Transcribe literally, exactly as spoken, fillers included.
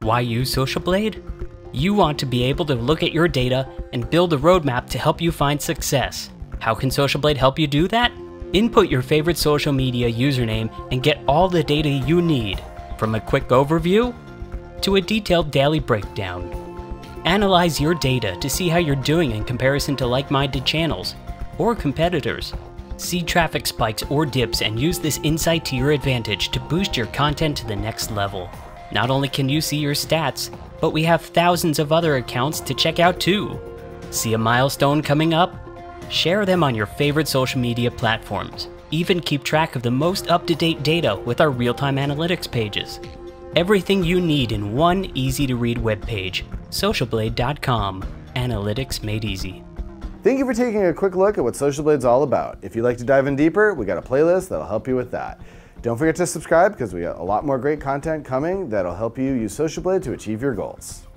Why use Social Blade? You want to be able to look at your data and build a roadmap to help you find success. How can Social Blade help you do that? Input your favorite social media username and get all the data you need, from a quick overview to a detailed daily breakdown. Analyze your data to see how you're doing in comparison to like-minded channels or competitors. See traffic spikes or dips and use this insight to your advantage to boost your content to the next level. Not only can you see your stats, but we have thousands of other accounts to check out too. See a milestone coming up? Share them on your favorite social media platforms. Even keep track of the most up-to-date data with our real-time analytics pages. Everything you need in one easy-to-read web page. social blade dot com. Analytics made easy. Thank you for taking a quick look at what Social Blade's all about. If you'd like to dive in deeper, we got a playlist that'll help you with that. Don't forget to subscribe because we got a lot more great content coming that'll help you use Social Blade to achieve your goals.